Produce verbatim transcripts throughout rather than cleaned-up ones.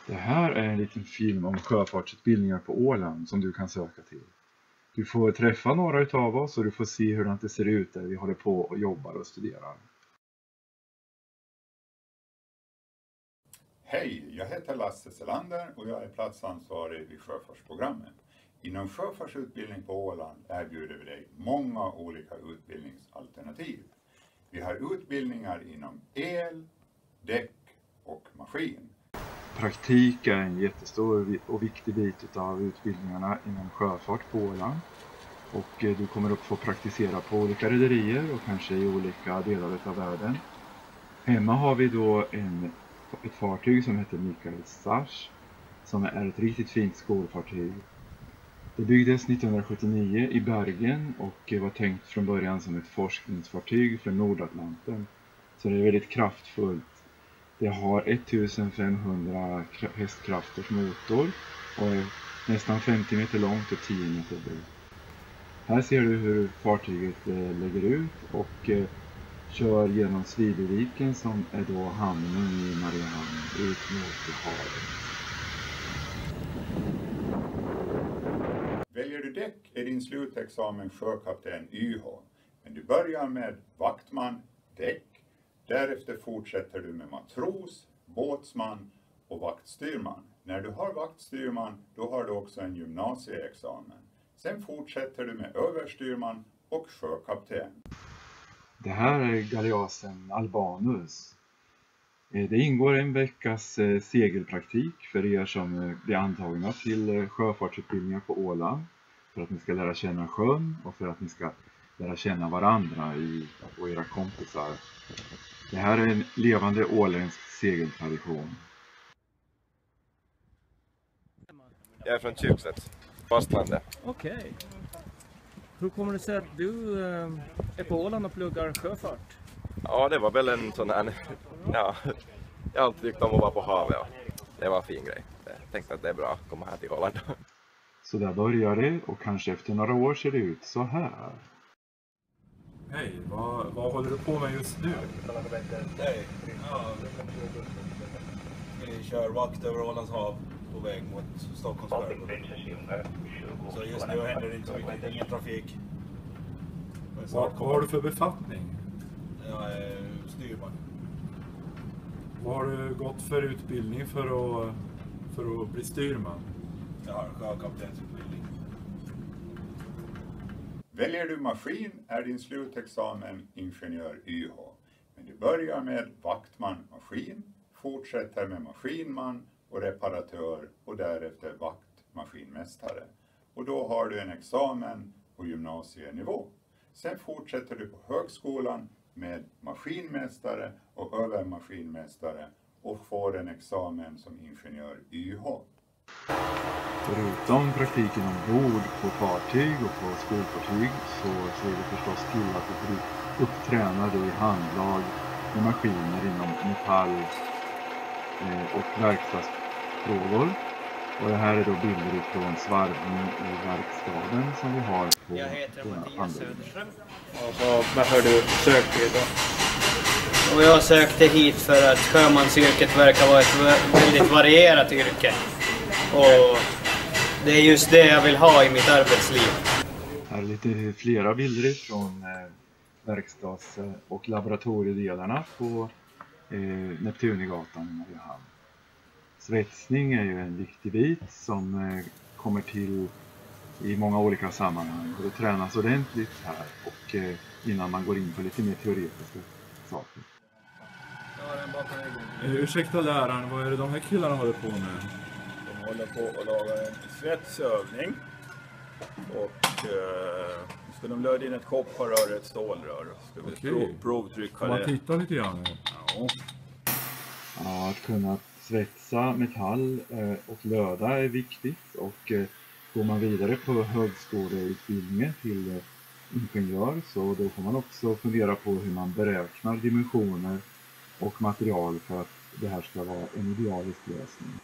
Det här är en liten film om sjöfartsutbildningar på Åland som du kan söka till. Du får träffa några utav oss och du får se hur det ser ut där vi håller på och jobbar och studerar. Hej, jag heter Lasse Selander och jag är platsansvarig vid sjöfartsprogrammet. Inom sjöfartsutbildning på Åland erbjuder vi dig många olika utbildningsalternativ. Vi har utbildningar inom el, däck och maskin. Praktik är en jättestor och viktig bit av utbildningarna inom sjöfart på Åland. Och du kommer att få praktisera på olika rederier och kanske i olika delar av världen. Hemma har vi då en, ett fartyg som heter Mikael Sars, som är ett riktigt fint skolfartyg. Det byggdes nittonhundrasjuttionio i Bergen och var tänkt från början som ett forskningsfartyg för Nordatlanten. Så det är väldigt kraftfullt. Det har ettusenfemhundra hästkrafters motor och är nästan femtio meter långt och tio meter brett. Här ser du hur fartyget lägger ut och kör genom Svideviken som är då hamnen i Mariehamn ut mot havet. Väljer du däck är din slutexamen sjökapten Y H. Men du börjar med vaktman, däck. Därefter fortsätter du med matros, båtsman och vaktstyrman. När du har vaktstyrman, då har du också en gymnasieexamen. Sen fortsätter du med överstyrman och sjökapten. Det här är galeasen Albanus. Det ingår en veckas segelpraktik för er som blir antagna till sjöfartsutbildningar på Åland. För att ni ska lära känna sjön och för att ni ska lära känna varandra och era kompisar. Det här är en levande åländsk segeltradition. Jag är från Kyrkslätt, fastlandet. Okej. Okay. Hur kommer det sig att du äh, är på Åland och pluggar sjöfart? Ja, det var väl en sån här... Ja, jag har alltid tyckt om att vara på havet och det var en fin grej. Jag tänkte att det är bra att komma här till Åland. Så där börjar det och kanske efter några år ser det ut så här. Hej, vad, vad håller du på med just nu? Hej, ja, vi kör vakt över Ålands hav på väg mot Stockholms skärgård. Så just nu händer det inte så mycket, ingen trafik. Vad, vad har du för befattning? Jag är styrman. Vad har du gått för utbildning för att, för att bli styrman? Jag har sjökaptensutbildning. Väljer du maskin är din slutexamen ingenjör Y H. Men du börjar med vaktman maskin, fortsätter med maskinman och reparatör och därefter vaktmaskinmästare. Och då har du en examen på gymnasienivå. Sen fortsätter du på högskolan med maskinmästare och övermaskinmästare och får en examen som ingenjör Y H. Förutom praktiken ombord på fartyg och på skolfartyg så ser vi förstås till att vi blir upptränade i handlag med maskiner inom metall och verkstadsfrågor. Och det här är då bilder från svarvning i verkstaden som vi har på... Jag heter Mattias Söderström. Och så, varför du sökte idag? Och jag sökte hit för att sjömansyrket verkar vara ett väldigt varierat yrke. Och det är just det jag vill ha i mitt arbetsliv. Här är lite flera bilder från eh, verkstads- och laboratoriedelarna på eh, Neptunegatan i Mariehamn. Svetsning är ju en viktig bit som eh, kommer till i många olika sammanhang. Och det tränas ordentligt här och eh, innan man går in på lite mer teoretiska saker. Eh, ursäkta läraren, vad är det de här killarna håller på med? De håller på att laga en svetsövning. Och eh, ska de löda in ett kopparrör och ett stålrör. Ska vi Okej. prov, provtrycka Kan man det. titta lite grann? Ja. Ja, att kunna svetsa metall eh, och löda är viktigt. Och eh, går man vidare på högskoleutbildningen till eh, ingenjör så då får man också fundera på hur man beräknar dimensioner och material för att det här ska vara en idealisk lösning.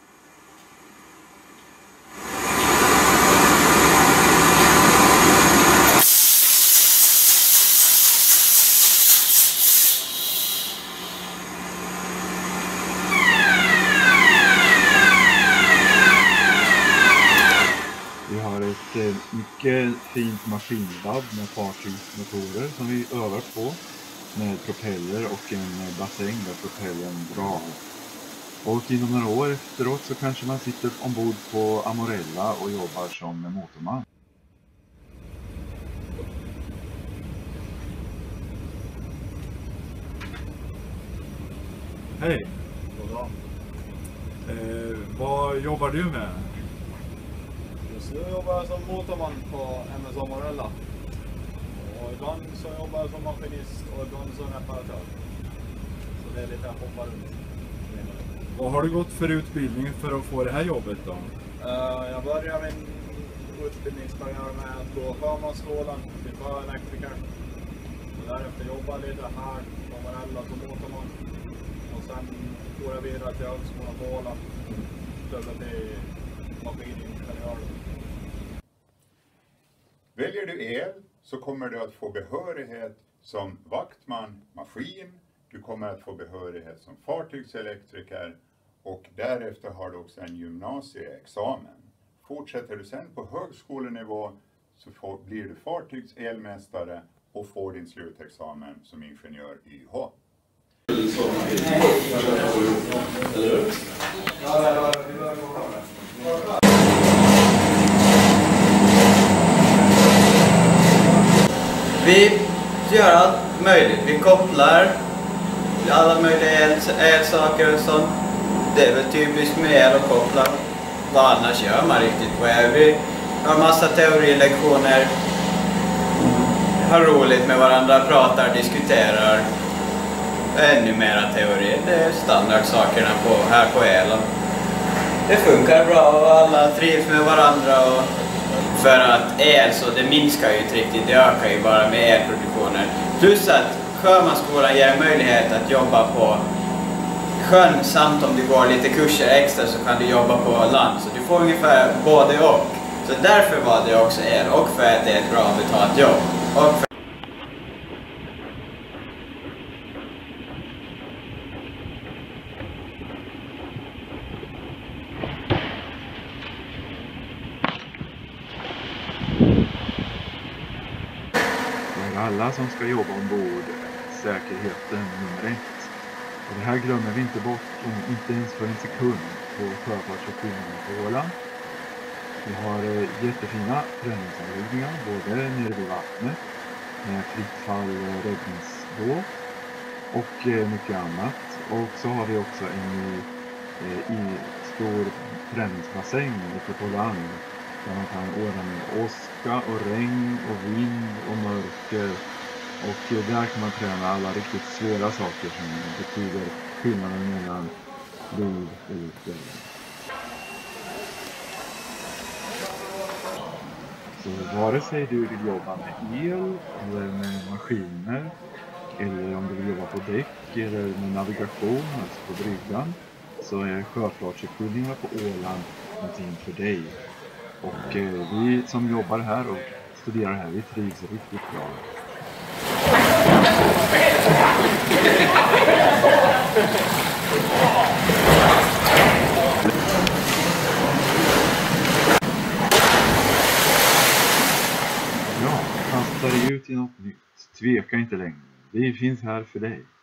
mycket fint maskinlabb med fartygsmotorer som vi övar på. Med propeller och en bassäng där propellern drar. Och inom några år efteråt så kanske man sitter ombord på Amorella och jobbar som motorman. Hej! Goddag. Eh, vad jobbar du med? Just nu jobbar jag som motorman på M S Amorella. Och ibland så jobbar jag som maskinist och ibland som reparatör. Så det är lite jag hoppar runt. Vad har du gått för utbildning för att få det här jobbet då? Uh, jag började min utbildningskarriär med att gå sjömansskolan till sjöelektriker. Och därefter jobbade jag lite här på Amorella som motorman. Och sen går jag vidare till högskolan på Åland. Pluggar till maskiningenjör. Väljer du el så kommer du att få behörighet som vaktman, maskin. Du kommer att få behörighet som fartygselektriker och därefter har du också en gymnasieexamen. Fortsätter du sen på högskolenivå så får, blir du fartygselmästare och får din slutexamen som ingenjör Y H. Vi gör allt möjligt. Vi kopplar alla möjliga el, elsaker och sånt. Det är väl typiskt med el och koppla. Vad annars gör man riktigt på el? Vi har massa teorilektioner. Har roligt med varandra, pratar, diskuterar. Ännu mera teori. Det är standardsakerna på, här på elen. Det funkar bra och alla trivs med varandra. Och för att el så det minskar ju inte riktigt, det ökar ju bara med elproduktionen. Plus att sjömansskolan ger möjlighet att jobba på sjön samt om du går lite kurser extra så kan du jobba på land. Så du får ungefär både och. Så därför var det också el och för att det är ett bra betalt jobb. Och för alla som ska jobba ombord säkerheten nummer ett. Och det här glömmer vi inte bort, inte ens för en sekund på sjöfartsutbildningen på Åland. Vi har jättefina träningsanläggningar både nere vid vattnet med fritt fall räddningsbåt och mycket annat. Och så har vi också en i stor träningsbassäng ute på land. Där man kan ordna med åska och regn och vind och mörker. Och där kan man träna alla riktigt svåra saker som betyder skillnaden mellan liv och död. Så vare sig du vill jobba med el eller med maskiner eller om du vill jobba på däck eller med navigation, alltså på bryggan, så är sjöfartsutbildningarna på Åland någonting för dig. Och eh, vi som jobbar här och studerar här, vi trivs riktigt bra. Ja, kasta dig ut i något nytt. Tveka inte längre. Vi finns här för dig.